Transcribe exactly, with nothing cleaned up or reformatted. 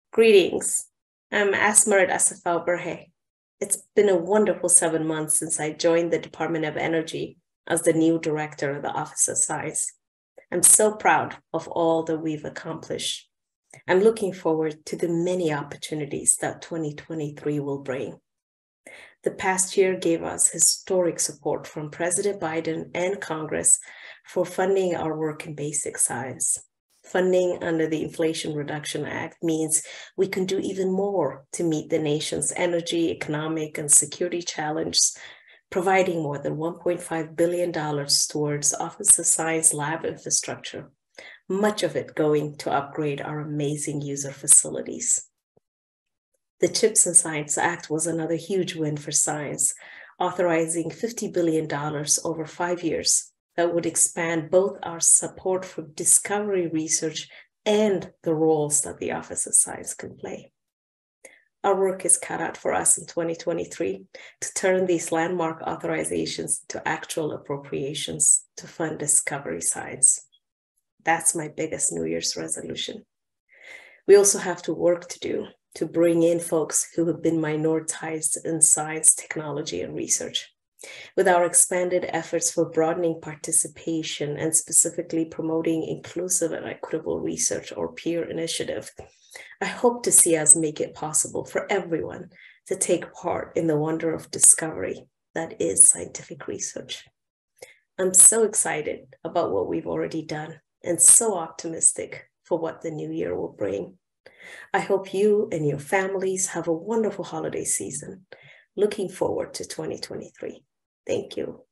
Greetings. I'm Asmeret Asefaw Berhe. It's been a wonderful seven months since I joined the Department of Energy as the new director of the Office of Science. I'm so proud of all that we've accomplished. I'm looking forward to the many opportunities that twenty twenty-three will bring. The past year gave us historic support from President Biden and Congress for funding our work in basic science. Funding under the Inflation Reduction Act means we can do even more to meet the nation's energy, economic, and security challenges, providing more than one point five billion dollars towards Office of Science lab infrastructure, much of it going to upgrade our amazing user facilities. The CHIPS and Science Act was another huge win for science, authorizing fifty billion dollars over five years that would expand both our support for discovery research and the roles that the Office of Science can play. Our work is cut out for us in twenty twenty-three to turn these landmark authorizations to actual appropriations to fund discovery science. That's my biggest New Year's resolution. We also have to work to do to bring in folks who have been minoritized in science, technology, and research. With our expanded efforts for broadening participation and specifically promoting inclusive and equitable research or peer initiative, I hope to see us make it possible for everyone to take part in the wonder of discovery that is scientific research. I'm so excited about what we've already done and so optimistic for what the new year will bring. I hope you and your families have a wonderful holiday season. Looking forward to twenty twenty-three. Thank you.